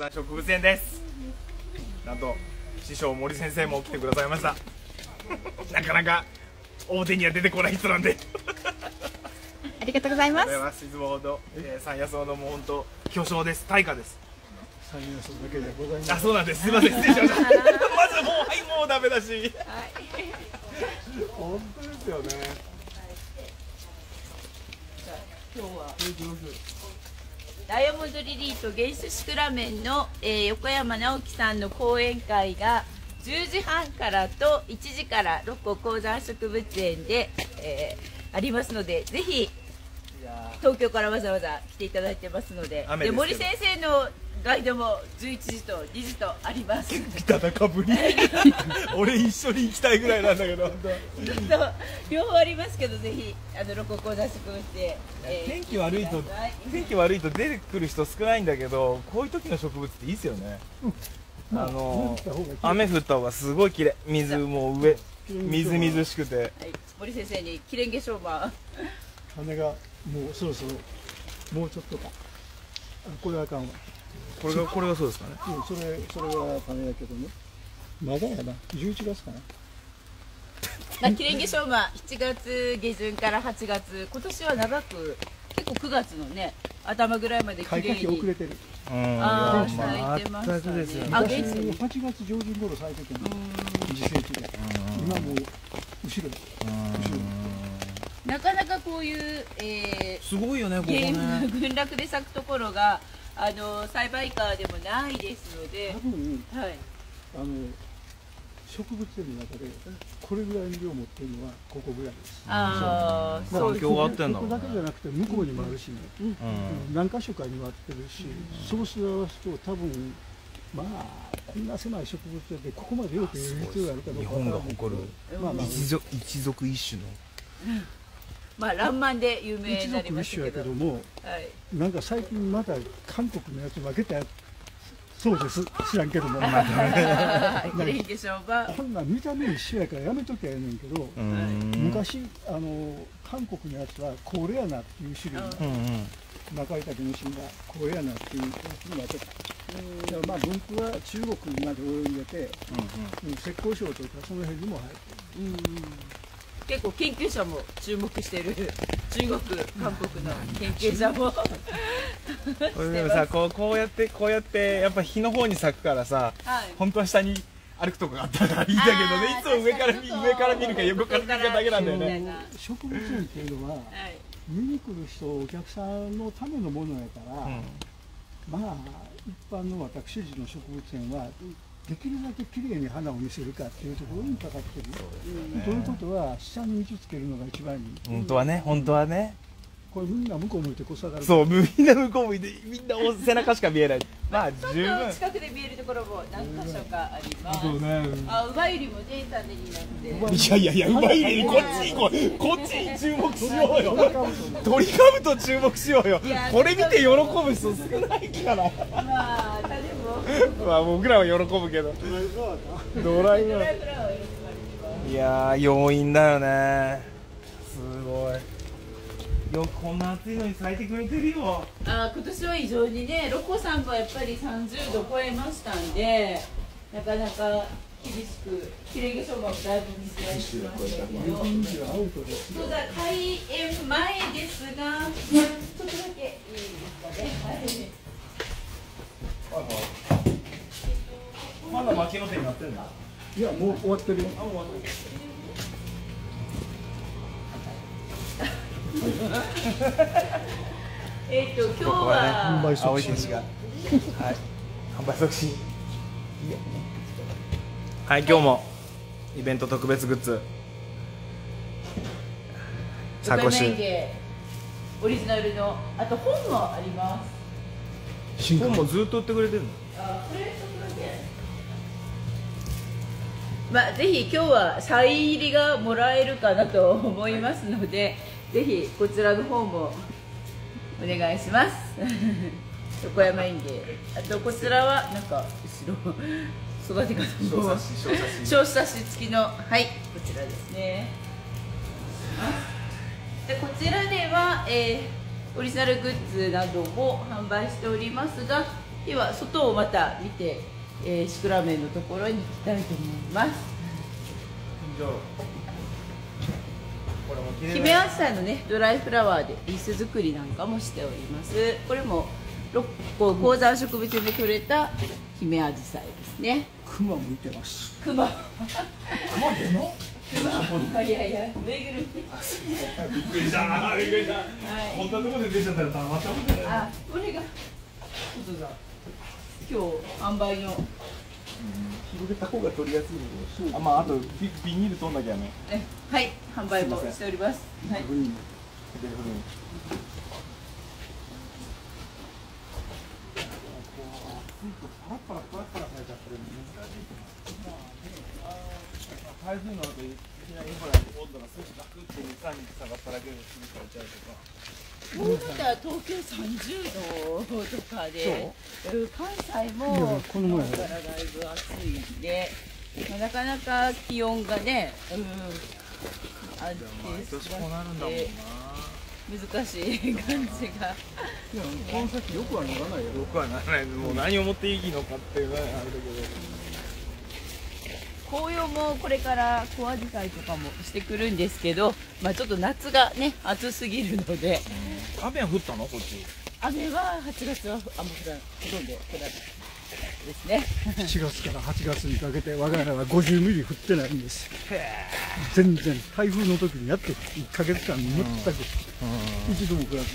山植物園です。なんと師匠森先生も来てくださいましたなかなか表には出てこない人なんでありがとうございます。 いつもほど山野草のもう本当巨匠です。大家です。 山野草だけじゃございません。 あ、そうなんです。すみません、失礼しましたまずもうはいもうダメだし本当ですよね。 今日はダイヤモンドリリーと原始シクラメンの、横山直樹さんの講演会が10時半からと1時から六甲高山植物園で、ありますので、ぜひ東京からわざわざ来ていただいてますので、で森先生のガイドも11時と2時とあります。 ただかぶり俺一緒に行きたいぐらいなんだけど両方ありますけど、ぜひ六甲高山植物園、 天気悪いと出てくる人少ないんだけど、こういう時の植物っていいですよね。雨降った方がすごい綺麗。水も上みずみずしくて、 森先生にキレンゲショウマン羽がもうそろそろもうちょっとか。これはあかんわ。 これがそうですかね。 それは種やけどね。まだやな。11月かな。 キレンゲショウマ7月下旬から8月、今年は長く結構9月のね頭ぐらいまで綺麗に。 開花期遅れてる。 ああ、咲いてましたね。 8月上旬頃咲いてたの。自生地で。今もう後ろ。 なかなかこういう、 すごいよね、ここね。 群落で咲くところが栽培花でもないですので、 多分、 はい、 植物園の中でこれぐらいの量を持ってるのはここぐらいです。 ああ、そうです。 ここだけじゃなくて向こうにもあるしね、何箇所かにもあってるし、そうし合わすと多分まあこんな狭い植物園でここまでよく言う必要があるかどうか。 日本が誇る一族一種の。 まあ、らんまんで有名になりましたけど。 一族一種やけども、なんか最近また韓国のやつ負けたそうです。知らんけども。こんなん見た目一緒やからやめときゃええねんけど、昔韓国のやつはコーレアナっていう種類の中井武のシンがコーレアナっていうやつになってた。だからまあ分布は中国まで泳いでて、浙江省とかその辺にも入ってる。 結構研究者も注目している中国、韓国の研究者もでもさ、こうやってやっぱ日の方に咲くからさ、本当は下に歩くとこがあったからいいんだけどね、いつも上から見るか横から見るかだけなんだよね。 植物園っていうのは見に来る人、お客さんのためのものやから、まあ一般の私たちの植物園はできるだけきれいに花を見せるかっていうところにかかってる。ということは下に水つけるのが一番いい。 本当はね。 これみんな向こう向いてこさがる。 そう、みんな向こう向いて、みんな背中しか見えない。まあ十分。 近くで見えるところも何箇所かあります。あ、ウバユリもね、種になって。 いや、ウバユリこっちに注目しようよ。トリカブト注目しようよ。これ見て喜ぶ人少ないから。 まあ種も。 まあ僕らは喜ぶけど。ドライバー。いやー、要因だよね。すごい。こんな暑いのに咲いてくれてるよ。 今年は異常にね、六甲山もやっぱり30度超えましたんで、なかなか厳しく、キレンゲショウマもだいぶ水やりしましたけど、そうだ、開園前ですが、ちょっとだけいいですかね。 まだ負けの手になってるんだ。 いや、もう終わってるよ。 今日は青い天使が、はい、販売促進。はい、今日もイベント特別グッズ、 サコシオリジナルの、あと本もあります。 本もずっと売ってくれてるの。 これちょっとだけ。まあぜひ今日はサイン入りがもらえるかなと思いますので、ぜひこちらの方もお願いします横山園芸。あとこちらはなんか後ろ育て方も小冊子付きの、はい、こちらですね。でこちらでは、オリジナルグッズなども販売しておりますが、 では外をまた見て、シクラメンのところに行きたいと思います。姫アジサイのねドライフラワーでリース作りなんかもしております。これも高山植物で採れた姫アジサイですね。 クマもいてます。 クマ。 クマでの？ いやいや、ぬいぐるみ。 びっくりした。びっくりした。こんなところで出ちゃったら黙ったもんね。 あ、これが。今日販売の。 広げた方が取りやすいので。あ、まああとビニール取んなきゃね。 はい、販売もしております。はい。 パラパラされちゃってるの難しい。台風の後いきなりほら温度が少しガクッて2、3日下がっただけで死にされちゃうとか。 もうだったら東京30度とかで、関西もこの前からだいぶ暑いんで、なかなか気温がね、安定してこうなるんだもんな。 難しい感じが。いや、 この先よくはならないよ。 よくはならない。もう何を持っていいのかっていうのはあれだけど。 紅葉もこれから小アジサイとかもしてくるんですけど、まあちょっと夏がね暑すぎるので。 雨は降ったのこっち？ 雨は8月はあんまほとんど降らないですね。 7月から8月にかけて我が家は50ミリ降ってないんです。全然台風の時にやっと1ヶ月間全く一度も降らず。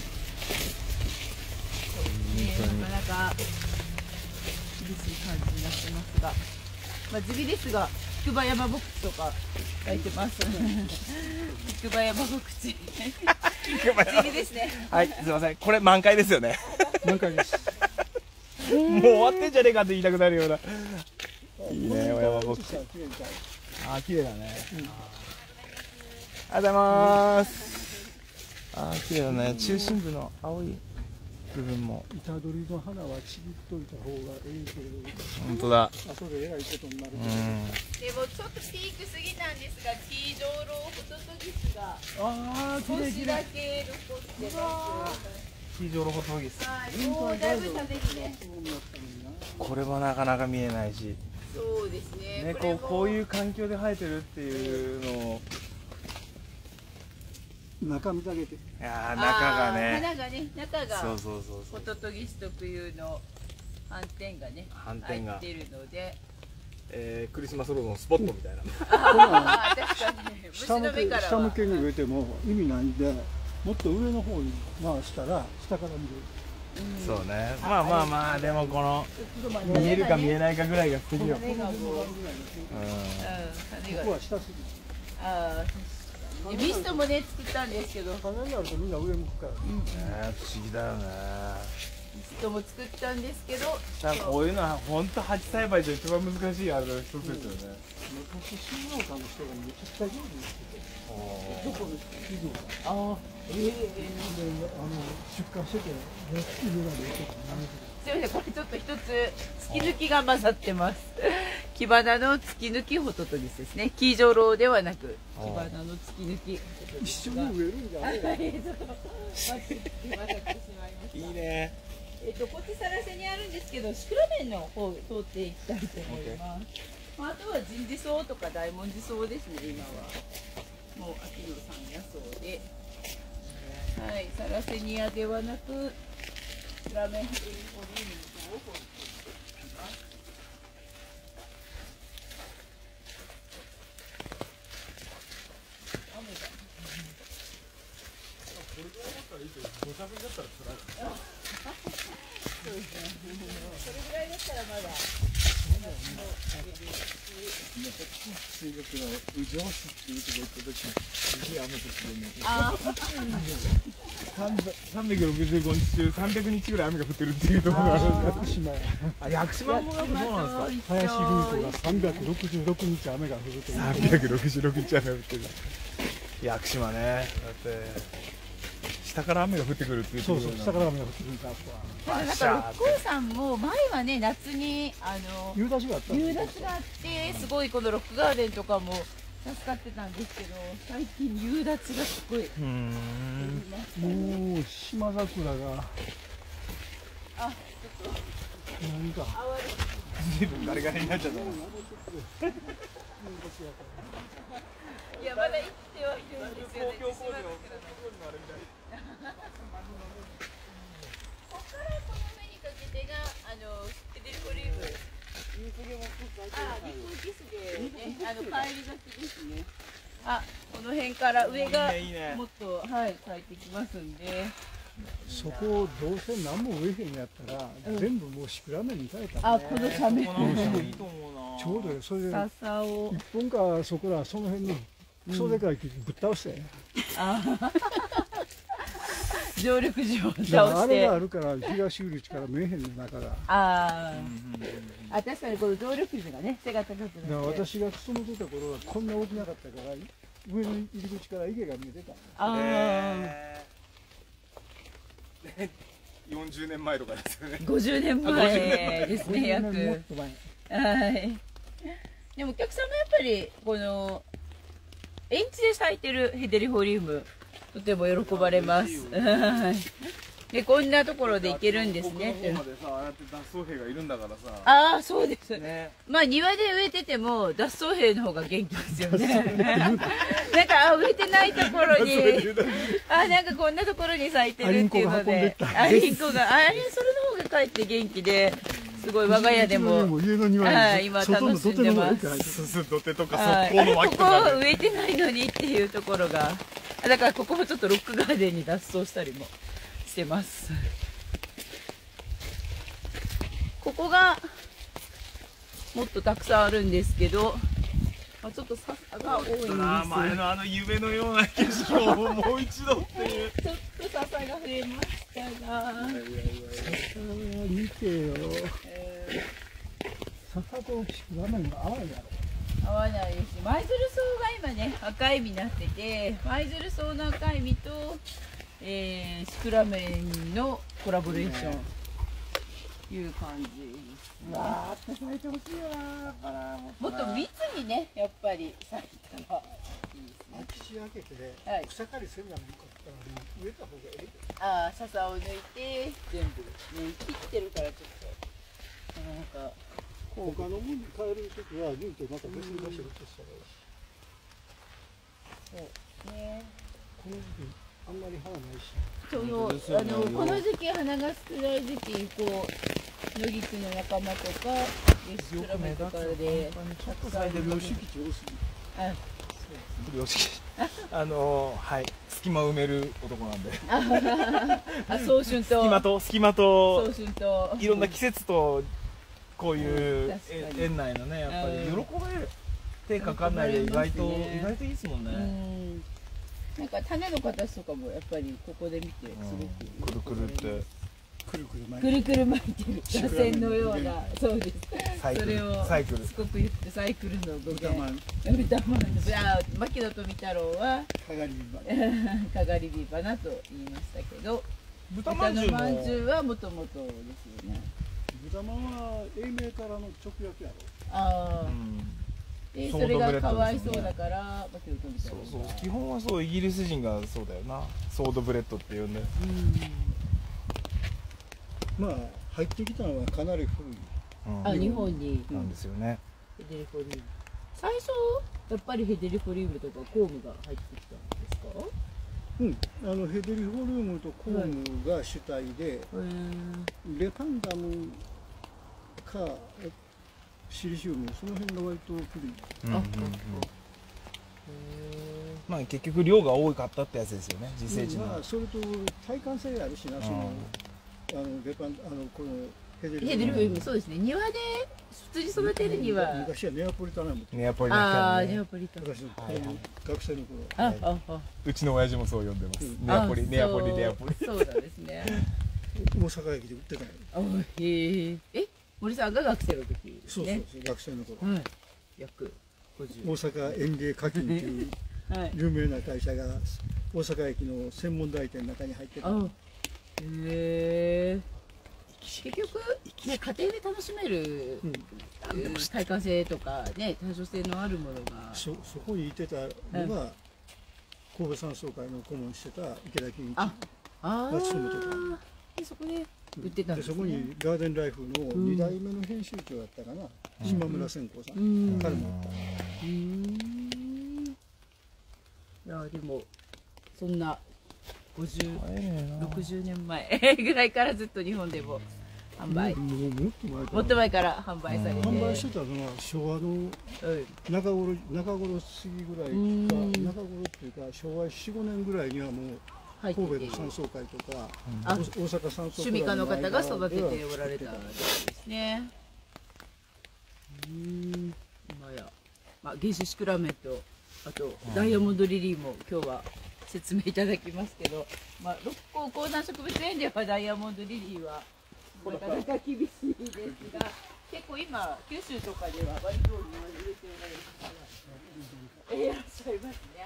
なかなか厳しい感じになってますが、まあ地味ですが筑波山牧地とか書いてます。筑波山牧地。地味ですね。 はい、すみません。これ満開ですよね。 満開です。 もう終わってんじゃねえかって言いたくなるような。いいね、お山牧地。あ、綺麗だね。ありがとうございます。あ、綺麗だね。中心部の青い部分も。 板取りの花はちぎっといた方がいいけれど。 本当だ。 後でえらいことになる。 でもちょっとピーク過ぎなんですが、黄色ロホトトギスが少しだけ残ってます。 黄色ロホトトギス。 はい、もうだいぶ食べきね。 これもなかなか見えないし。 そうですね。 ね、こういう環境で生えてるっていうのを。 中見てあげて。いやー、中がね。 花がね、中が。 そうそうそう。 ホトトギス特有の斑点がね。 斑点が。 入ってるので。 クリスマスロードのスポットみたいな。 ああ、確かに。 下向けに植えても意味ないんで、もっと上の方に回したら下から見る。 そうね。まあまあまあ、でもこの見えるか見えないかぐらいが素敵よ。 ここは下すぎる。 ああ、ミストもね作ったんですけど。 花になるとみんな上向くから。 不思議だよね。 ミストも作ったんですけど。 こういうのは本当鉢栽培で一番難しいあれの一つですよね。 昔新農家の人がめちゃくちゃ上手ですけど。どこの企業が。 ああ、 出荷してて安い値段で売ってた。 すみません、これちょっと一つ突き抜きが混ざってます。キバナの突き抜きホトトギスですね。黄色ローではなくキバナの突き抜き。 一緒に植えるんじゃない。 いいね。 こっちサラセニあるんですけど、シクラメンの方通っていきたいと思います。あとはジンジソウとか大文字ソウですね。今はもう秋の山野草で、はい、サラセニアではなくシクラメンヘリコリームの方を掘っていきます。そうですね。それぐらいだったらまだ。 中国の宇城市っていうとこ行った時にすげえ雨降ってるね。365日中300日ぐらい雨が降ってるっていうところがあるんです。屋久島もそうなんですか。 林文子が366日雨が降るという。 366日雨が降ってる。屋久島ね。だって下から雨が降ってくるっていう。 そうそう、下から雨が降ってくるから。 だから六甲山も前はね夏に夕立があった。 夕立があってすごいこのロックガーデンとかも助かってたんですけど、最近夕立がすごい。 もう島桜が。 あ、ちょっと何か随分ガリガリになっちゃったな。 いや、まだ生きてはいるんですよね。ここからこの目にかけてがヘデルフォリウム。あ、リクギスゲね、帰り咲きですね。あ、この辺から上がもっとはい咲いてきますんで。 そこをどうせ何も植えへんやったら、全部もうシクラメンに変えたら、 あ、この斜面。 いいと思うな。 ちょうどよ。それで笹を一本かそこらその辺にクソでかい木ぶっ倒して。 常緑樹を倒して。 あれがあるから東売地から見えへんのだから。 あ、確かにこの常緑樹がね背が高くなって。 私が勤めてた頃はこんな大きなかったから上の入り口から池が見えてた。 40年前とかですよね。 50年前ですね、約。 もっと前。 はい。でもお客さんもやっぱりこの園地で咲いてるヘデリフォリウムとても喜ばれます。で、こんなところで行けるんですね。 ここまでさ、ああやって脱走兵がいるんだからさ。 ああ、そうです。 ね、 まあ庭で植えてても脱走兵の方が元気ですよね。なんか植えてないところになんかこんなところに咲いてるっていうので、アリンコがそれの方がかえって元気で、すごい我が家でも家の庭に今楽しんでます。 すす土手とか側溝の脇とかここ植えてないのにっていうところが、だからここもちょっとロックガーデンに脱走したりもしてます。ここがもっとたくさんあるんですけど、ちょっと笹が多いんですよ。 前の夢のような景色をもう一度っていう。 ちょっと笹が増えましたが。 見てよ。笹とシクラメンが合わないやろ。 合わないです。舞鶴草が今ね赤い実になってて、舞鶴草の赤い実と、シクラメンのコラボレーションいう感じですね。 わーって咲いてほしいわー。 もっと密にね、やっぱり咲いたらいいですね。 秋仕分けて、 はい、 草刈りせんなもんかったら植えた方がいい。 ああ、笹を抜いて全部ね、切ってるからちょっとなんか他のものに変えるときは抜いてまた別に出してるとしたらいいし。 そうね。 この時期あんまり花ないし。 この時期花が少ない時期、こう野菊の仲間とかシクラメンとかでたくさん良識地多すぎ。 良識はい、隙間を埋める男なんで。 早春と隙間と早春といろんな季節とこういう園内のね、やっぱり喜ばれる。手かかんないで意外といいですもんね。 なんか種の形とかもやっぱりここで見てすごくくるくるってくるくる巻いてる螺旋のような、そうです。それをサイクルすごく言ってサイクルの語豚まん。 豚まん。牧野富太郎はかがりびば。 かがりびばなと言いましたけど、 豚まんじゅうはもともとですよね。 豚まんは英名からの直訳やろ。 ああ。でそれがかわいそうだから牧野富太郎。 そうそう、基本はそう、イギリス人がそうだよな、ソードブレッドって呼んで。 まあ入ってきたのはかなり古い。 日本になんですよね。 ヘデリフォリウム。最初やっぱりヘデリフォリウムとかコームが入ってきたんですか？ ヘデリフォリウムとコームが主体で、レパンダムかシリシウム、その辺が割と古い。 まあ結局量が多かったってやつですよね、自生地の。 それと耐寒性があるしな、そのレパンこのヘデリフォリウム、そうですね。庭で普通に育てるには昔はネアポリタナム。 ネアポリタナム。 ネアポリタナム。 私の学生の頃。 うちの親父もそう呼んでます。ネアポリ。 そうなんですね。 大阪駅で売ってたよ。 森さんが学生の時ですね。 そう学生の頃。 約大阪園芸課金という有名な会社が大阪駅の専門代店の中に入ってた。結局家庭で楽しめる耐寒性とかね、多様性のあるものがそこにいてたのが神戸山荘会の顧問してた池田健一が勤めてた。 でそこで売ってたんですね。 そこにガーデンライフの2代目の編集長だったかな、島村千光さん、彼もあった。 いやでもそんな50、60年前ぐらいからずっと日本でも販売、もっと前から販売されて、 販売してたのは昭和の中頃過ぎぐらいか、中頃っていうか昭和4、5年ぐらいにはもう神戸の山荘会とか大阪山荘会趣味家の方が育てておられたんですね。今や、まあ、原種シクラメンとあとダイヤモンドリリーも今日は説明いただきますけど、まあ、六甲高山植物園ではダイヤモンドリリーはなかなか厳しいですが、結構今九州とかでは割と入れておられる方がいらっしゃいますね。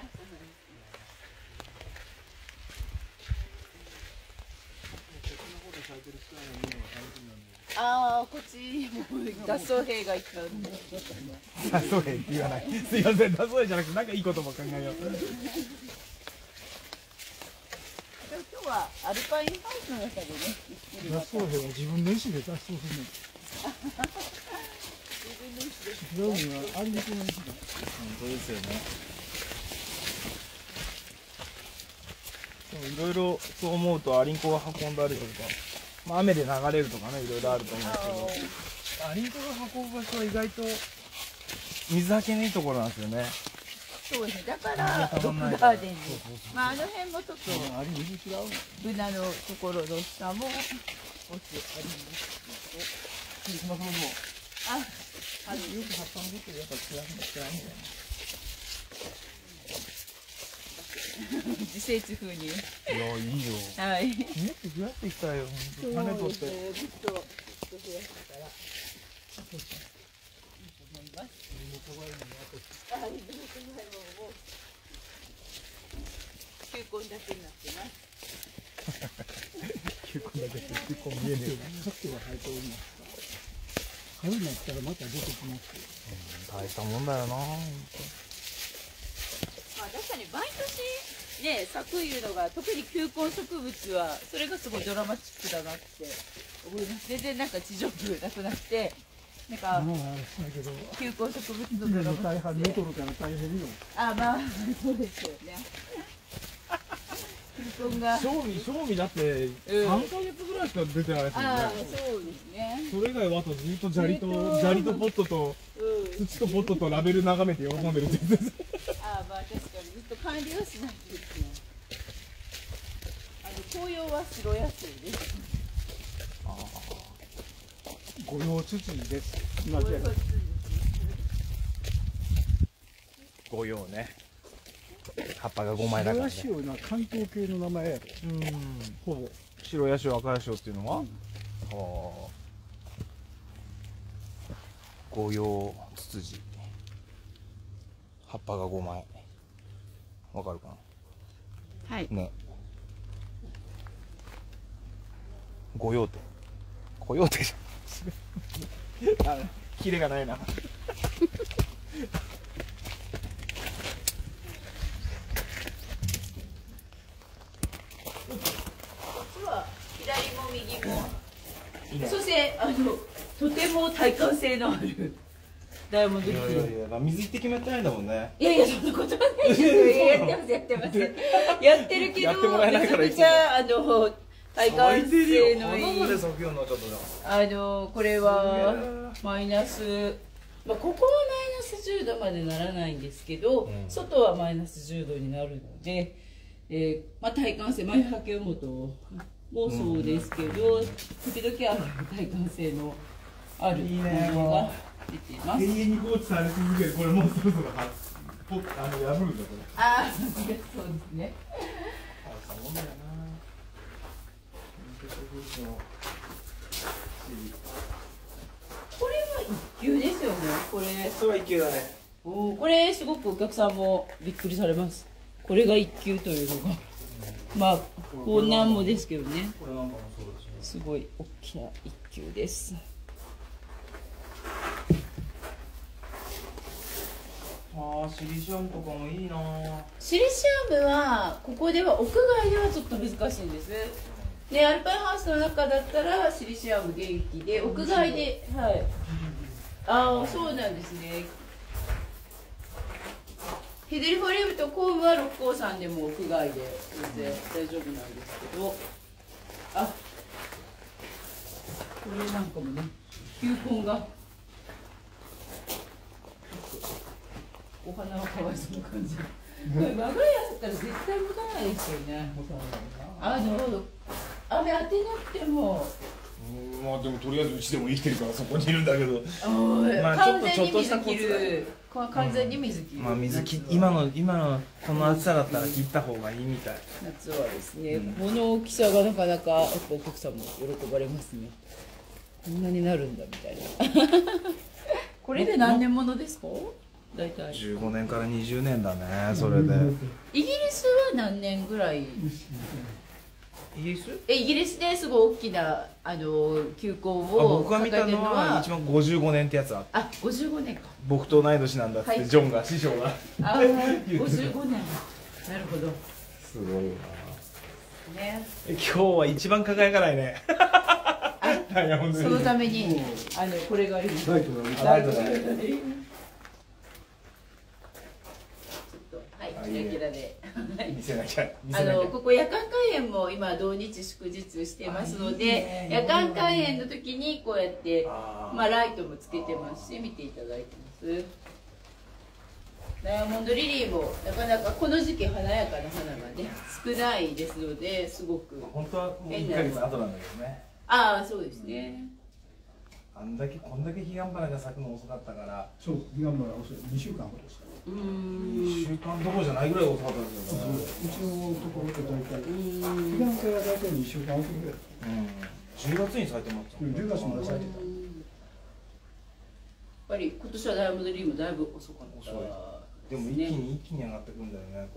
ああ、こっちも脱走兵がいたんで。 脱走兵って言わない。すいません、脱走兵じゃなくて、なんかいい言葉考えよう。 今日はアルパインハウスの中でね、 脱走兵は自分の意思で脱走するの。自分の意思で。違うのはありの子の意思だ。 本当ですよね。いろいろそう思うとアリンコが運んだりとか、まあ、雨で流れるとかね、いろいろあると思うんですけど、アリンコが運ぶ場所は意外と水はけのいいところなんですよね。 そうですね、だからロックガーデンに、まあ、あの辺もちょっとブナのところの下も落ちありますけど、あ、よく葉っぱのことやっぱ嫌いみたいな。自生地風に。いや、 いいよ。 はい。 もっと増やしていきたいよ。種取って。 ずっと増やしたから。思います。球根だけになってます。 球根だけって球根見えねえよ。 さっきは生えておりますから。春になったらまた出てきます。 大したもんだよな。 まあ確かに毎年ね咲くいうのが、特に球根植物はそれがすごいドラマチックだなって思います。全然なんか地上部なくなってなんか球根植物のドラマ大半見とるから大変よ。 あ、まあそうですよね。球根が賞味だって3ヶ月ぐらいしか出てないですよね。 あ、そうですね。 それ以外はあとずっと砂利とポットと土とポットとラベル眺めて喜んでるって言ってた。 あ、まあ確かにずっと管理はしないとですね。紅葉は白野菜です。 五葉ツツジです。 五葉ね。葉っぱが5枚だからね。 白ヤシオな関東系の名前やろ。ほぼ。 白ヤシオ、赤ヤシオっていうのは、五葉ツツジ。葉っぱが5枚。わかるかな。 はい。 ね。五葉って。コヨーテじゃん。キレがないな。 左も右も、そしてとても耐寒性のあるダイヤモンドリリー。 いや水一滴もやってないんだもんね。 いやいや、そんなことはないですよ。やってますやってるけど、 やってもらえないからめちゃくちゃ耐寒性のいい。これはマイナス、まあここはマイナス10度までならないんですけど、外はマイナス10度になるので、まあ耐寒性、前掛け元もそうですけど、時々耐寒性のあるものが出ています。 永遠に放置され続ける、これもうそろそろ破るんだこれ。 ああ、そうですね。これは一級ですよね。これ。 それは一級だね。 これすごくお客さんもびっくりされます。これが一級というのが。まあ、こんなんもですけどね。すごい大きな一級です。 シリシアムとかもいいな。 シリシアムはここでは屋外ではちょっと難しいんです。 ね、アルパインハウスの中だったらシリシアム元気で、屋外で、はい。ああ、そうなんですね。ヘデルフォレブとコームは六甲山でも屋外で全然大丈夫なんですけど、あ、これなんかもね、球根がお花はかわいそうな感じ。これマグロやったら絶対持たないですよね。雨当てなくても。 まあでもとりあえずうちでも生きてるからそこにいるんだけど、 まあ完全に水切る、完全に水切る。 まあ水切今のこの暑さだったら切った方がいいみたい。 夏はですね、この大きさがなかなかやっぱお客さんも喜ばれますね。こんなになるんだみたいな。これで何年ものですか？大体。 15年から20年だね、それで。 イギリスは何年ぐらい？ イギリス？ イギリスですごい大きな球根を僕が見たのは一番55年ってやつあった。 あ、55年か。 僕と同い年なんだっつって、ジョンが師匠が。 あ、55年。なるほど。 すごいわ。 ね。 今日は一番輝かないね。 そのためにこれがあります。 ライトがライトだね。 はい、キラキラで。 見せなきゃ。 ここ夜間開園も今同日祝日してますので、夜間開園の時にこうやってライトもつけてますし見ていただいてます。ダイヤモンドリリーもなかなかこの時期華やかな花がね少ないですので、すごく本当はもう1ヶ月後なんだけどね。 ああ、そうですね。 こんだけ彼岸花が咲くの遅かったから。 そう、彼岸花遅い。2週間ほどですから。 2週間どころじゃないぐらい遅かったんですよね。 うちのところって大体彼岸花は大体2週間遅いぐらい。 10月に咲いてます。 10月まで咲いてた。 やっぱり今年はダイヤモンドリーもだいぶ遅かった。 でも一気に上がってくるんだよね。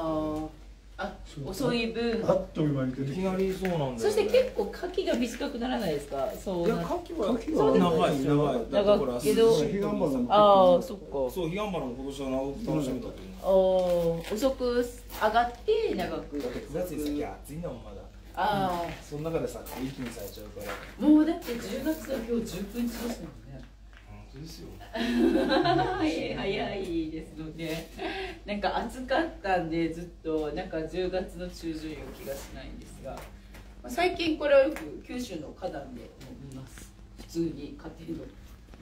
遅い分あっという間に出てきて。 いきなりそうなんだよね。 そして結構夏季が短くならないですか。そう。 いや、夏季は長い。 長いけど。 彼岸花も。 ああ、そっか。 そう、彼岸花も今年は長く楽しめたという。 遅く上がって長く。 だって9月に咲きゃ暑いんだもんまだ。 ああ。 その中でさ、一気に咲いちゃうから。 もうだって10月は今日19日ですもんね。 ですよ。 早いですので、なんか暑かったんでずっとなんか10月の中旬いう気がしないんですが、最近これはよく九州の花壇で見ます。普通に家庭の。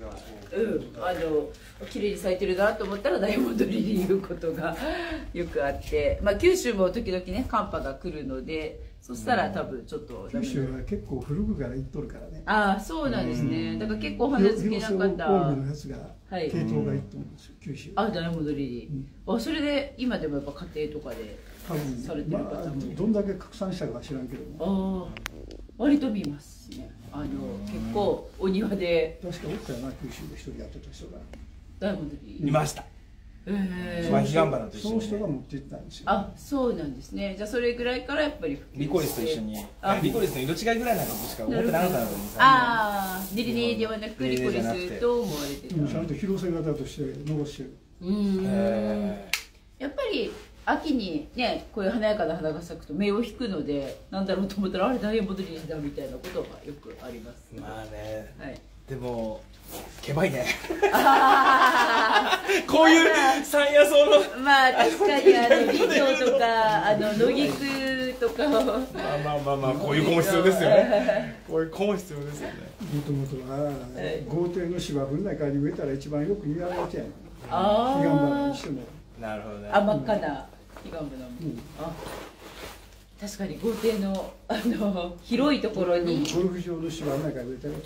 綺麗に咲いてるなと思ったらダイヤモンドリリーいうことがよくあって、九州も時々ね寒波が来るので、そしたら多分ちょっと九州は結構古くから行っとるからね。 ああ、そうなんですね。だから結構花好きな方、 広瀬香美のやつが系統が行っとるんですよ、九州。 あ、ダイヤモンドリリー。それで今でもやっぱ家庭とかでされてる方も、 どんだけ拡散したかは知らんけども。 割と見ますね。結構お庭で。 確かおったよな、九州で一人やってた人が。 ダイヤモンドリリーいました。その人が持って行ったんですよ。 あ、そうなんですね。じゃあそれぐらいからやっぱりリコリスと一緒に、リコリスの色違いぐらいなことしか思ってなかったのに。 ああ、リリリーではなくリコリスと思われてた。 ちゃんと広瀬型として残してる。 やっぱり秋にね、こういう華やかな花が咲くと目を引くので、なんだろうと思ったらあれダイヤモンドリリーだみたいなことがよくあります。 まあね。 はい。 でもけばいね。こういう山野草の。 まあ確かに林業とか野菊とか。 まあこういう子も必要ですよね。こういう子も必要ですよね。 もともとは豪邸の芝生の中に植えたら一番よく似合うやつやねん。 ああ。 彼岸花にしても。 なるほどね。 真っ赤な彼岸花も。確かに豪邸の広いところに。 ゴルフ場の芝の中に植えたら。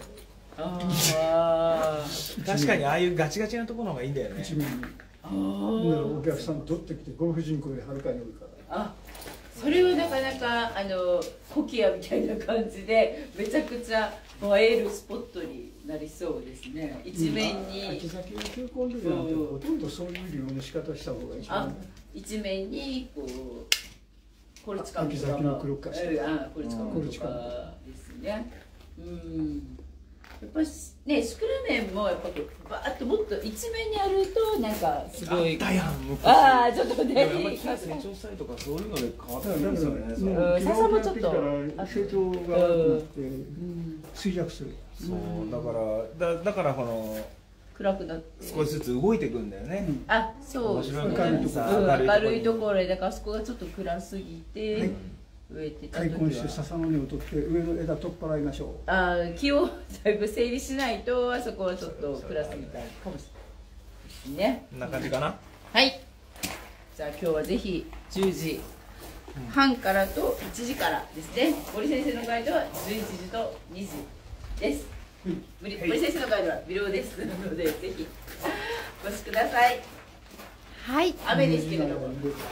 確かにああいうガチガチなところの方がいいんだよね。 一面に。お客さん取ってきてゴルフ人口ではるかに多いから。 あ、それはなかなかコキアみたいな感じでめちゃくちゃ映えるスポットになりそうですね。一面に。 秋先の球根類なんてほとんどそういう利用の仕方した方が一番。 一面にこうコルチカムとか。 秋先の黒かし。 コルチカムとかですね。 っぱね、シクラメンもやっぱこうバーッともっと一面にやるとなんかすごい。ああ、ちょっとね。 成長したりとかそういうので変わってくるんですよね。 笹もちょっと成長が悪くなって衰弱する。 そうだからこの暗くなって少しずつ動いていくんだよね。 あ、そう。明るいところでだからそこがちょっと暗すぎて。植えてた時は開墾して笹の根を取って上の枝取っ払いましょう。 ああ、木をだいぶ整理しないとあそこはちょっと暗すぎたかもしれないね。 こんな感じかな。 はい。じゃあ今日はぜひ10時半からと1時からですね。森先生のガイドは11時と2時です。森先生のガイドは微量ですのでぜひお越しください。 はい。 雨ですけれども。はい。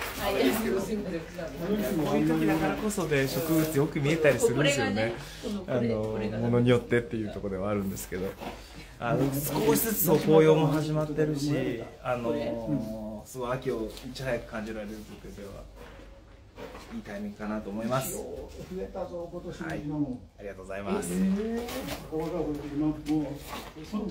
こういう時だからこそで植物よく見えたりするんですよね。ものによってっていうところではあるんですけど、少しずつ紅葉も始まってるし、すごい秋をいち早く感じられるというではいいタイミングかなと思います。 増えたぞ今年はい。ありがとうございます。 今もう